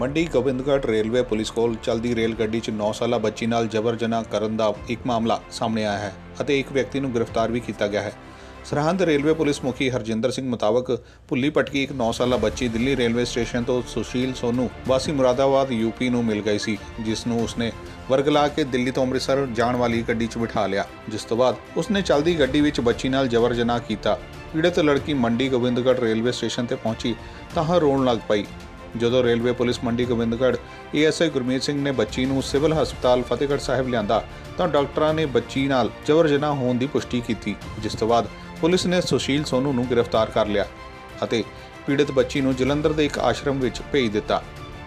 Mandi Gobindgarh railway police ਕੋਲ ਚਲਦੀ rail ਗੱਡੀ 'ਚ 9 ਸਾਲਾ ਬੱਚੀ ਨਾਲ ਜਬਰ ਜਨਾਹ ਕਰਨ ਦਾ ਇੱਕ ਮਾਮਲਾ ਸਾਹਮਣੇ ਆਇਆ ਹੈ ਅਤੇ ਇੱਕ ਵਿਅਕਤੀ ਨੂੰ ਗ੍ਰਿਫਤਾਰ ਵੀ ਕੀਤਾ ਗਿਆ ਹੈ। ਸਰਹੰਦ ਰੇਲਵੇ ਪੁਲਿਸ ਮੁਖੀ ਹਰਜਿੰਦਰ ਸਿੰਘ ਮੁਤਾਬਕ ਭੁੱਲੀ ਪਟਕੀ ਇੱਕ 9 ਸਾਲਾ ਬੱਚੀ ਦਿੱਲੀ ਰੇਲਵੇ ਸਟੇਸ਼ਨ ਤੋਂ ਸੁਸ਼ੀਲ ਸੋਨੂ ਵਾਸੀ ਮੁਰਾਦਾਬਾਦ यूपी ਨੂੰ ਮਿਲ ਗਈ ਸੀ, ਜਿਸ ਨੂੰ ਉਸਨੇ ਵਰਗਲਾ ਕੇ ਦਿੱਲੀ ਤੋਂ ਅੰਮ੍ਰਿਤਸਰ ਜਾਣ ਵਾਲੀ ਗੱਡੀ 'ਚ ਬਿਠਾ ਲਿਆ, ਜਿਸ ਤੋਂ ਬਾਅਦ ਉਸਨੇ ਚਲਦੀ ਗੱਡੀ ਵਿੱਚ ਬੱਚੀ ਨਾਲ ਜਬਰ ਜਨਾਹ ਕੀਤਾ। ਪੀੜਤ ਲੜਕੀ ਮੰਡੀ ਗੋਬਿੰਦਗੜ੍ਹ ਰੇਲਵੇ ਸਟੇਸ਼ਨ ਤੇ ਪਹੁੰਚੀ ਤਾਂ ਰੋਣ ਲੱਗ ਪਈ। ਜਦੋਂ railway police Mandi Gobindgarh ASI Gurmeet Singh ਨੇ ਬੱਚੀ ਨੂੰ ਸਿਵਲ ਹਸਪਤਾਲ ਫਤਿਹਗੜ੍ਹ ਸਾਹਿਬ ਲਿਆਂਦਾ ਤਾਂ ਡਾਕਟਰਾਂ ਨੇ ਬੱਚੀ ਨਾਲ ਜਬਰ ਜਨਾਹ ਹੋਣ ਦੀ ਪੁਸ਼ਟੀ ਕੀਤੀ, ਜਿਸ ਤੋਂ ਬਾਅਦ ਪੁਲਿਸ ਨੇ ਸੁਸ਼ੀਲ ਸੋਨੂ ਨੂੰ ਗ੍ਰਿਫਤਾਰ ਕਰ ਲਿਆ ਅਤੇ ਪੀੜਤ ਬੱਚੀ ਨੂੰ ਜਲੰਧਰ ਦੇ ਇੱਕ ਆਸ਼ਰਮ ਵਿੱਚ ਭੇਜ ਦਿੱਤਾ।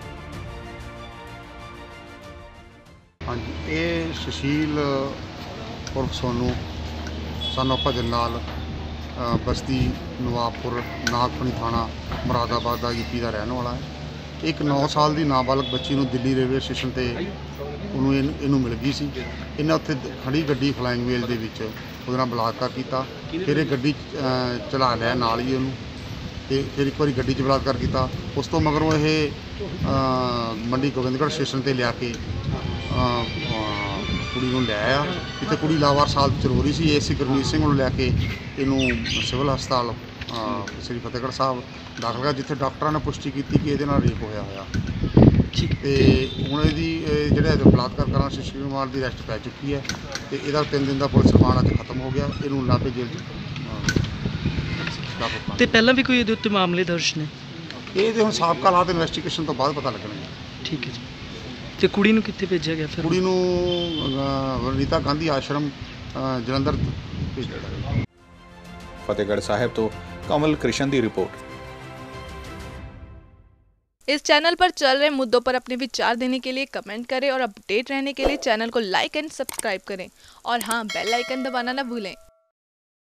ਹਾਂਜੀ, ਇਹ ਸੁਸ਼ੀਲ ਉਰਫ ਸੋਨੂ ਸਾਨੂੰ ਭਜਨ ਲਾਲ ਬਸਤੀ ਨਵਾਬਪੁਰ ਨਾਗਪੁਰ ਥਾਣਾ ਮੁਰਾਦਾਬਾਦ ਦਾ UP ਦਾ ਰਹਿਣ ਵਾਲਾ ਹੈ। ਇੱਕ 9 ਸਾਲ ਦੀ ਨਾਬਾਲਗ ਬੱਚੀ ਨੂੰ ਦਿੱਲੀ ਰੇਲਵੇ ਸਟੇਸ਼ਨ ਤੇ ਇਹਨੂੰ ਮਿਲ ਗਈ ਸੀ। ਇਹਨਾਂ ਉੱਥੇ ਖੜੀ ਗੱਡੀ ਫਲਾਈਂਗ ਵੇਲ ਦੇ ਵਿੱਚ ਉਹਦੇ ਨਾਲ ਬਲਾਤਕਾਰ ਕੀਤਾ। ਫਿਰ ਇਹ ਗੱਡੀ ਚਲਾ ਲਿਆ ਨਾਲ ਹੀ ਉਹਨੂੰ, ਤੇ ਫਿਰ ਇੱਕ ਵਾਰੀ ਗੱਡੀ 'ਚ ਬਲਾਤਕਾਰ ਕੀਤਾ। ਉਸ ਤੋਂ ਮਗਰੋਂ ਇਹ ਮੰਡੀ ਗੋਬਿੰਦਗੜ੍ਹ ਸਟੇਸ਼ਨ ਤੇ ਲਿਆ ਕੇ ਕੁੜੀ ਨੂੰ ਲੈ ਆਇਆ। ਜਿੱਥੇ ਕੁੜੀ ਲਾਵਾਰਸ ਹਾਲਤ 'ਚ ਰੋ ਰਹੀ ਸੀ, ASI ਗੁਰਮੀਤ ਸਿੰਘ ਨੂੰ ਲੈ ਕੇ ਇਹਨੂੰ ਸਿਵਲ ਹਸਪਤਾਲ ਸ੍ਰੀ ਫਤਿਹਗੜ੍ਹ ਸਾਹਿਬ ਦਾਖਲ ਕਰ, ਜਿੱਥੇ ਡਾਕਟਰਾਂ ਨੇ ਪੁਸ਼ਟੀ ਕੀਤੀ ਕਿ ਇਹਦੇ ਨਾਲ ਰੇਪ ਹੋਇਆ ਤੇ ਹੁਣ ਇਹਦੀ ਜਿਹੜੇ ਬਲਾਤਕਾਰ ਕਰਨ ਸੁਸ਼ੀਲ ਕੁਮਾਰ ਦੀ ਅਰੈਸਟ ਪੈ ਚੁੱਕੀ ਹੈ ਤੇ ਇਹਦਾ 3 ਦਿਨ ਦਾ ਪੁਲਿਸ ਰਿਮਾਂਡ ਅੱਜ ਖਤਮ ਹੋ ਗਿਆ। ਇਹਨੂੰ ਨਾਭੇ ਜੇਲ੍ਹ ਤੇ ਪਹਿਲਾਂ ਵੀ ਕੋਈ ਇਹਦੇ ਉੱਤੇ ਮਾਮਲੇ ਦਰਜ ਨੇ? ਇਹ ਤੇ ਹੁਣ ਸਾਬਕਾ ਹਾਲਾਤ ਇਨਵੈਸਟੀਗੇਸ਼ਨ ਤੋਂ ਬਾਅਦ ਪਤਾ ਲੱਗਣਗੇ। ਠੀਕ ਹੈ ਜੀ। ਤੇ ਕੁੜੀ ਨੂੰ ਕਿੱਥੇ ਭੇਜਿਆ ਗਿਆ ਫਿਰ? ਕੁੜੀ ਨੂੰ ਵਨੀਤਾ ਗਾਂਧੀ ਆਸ਼ਰਮ ਜਲੰਧਰ ਭੇਜਿਆ ਗਿਆ। ਫਤਿਹਗੜ੍ਹ ਸਾਹਿਬ ਤੋਂ कमल कृष्ण की रिपोर्ट। इस चैनल पर चल रहे मुद्दों पर अपने विचार देने के लिए कमेंट करें और अपडेट रहने के लिए चैनल को लाइक एंड सब्सक्राइब करें और हाँ, बेल आइकन दबाना ना भूलें।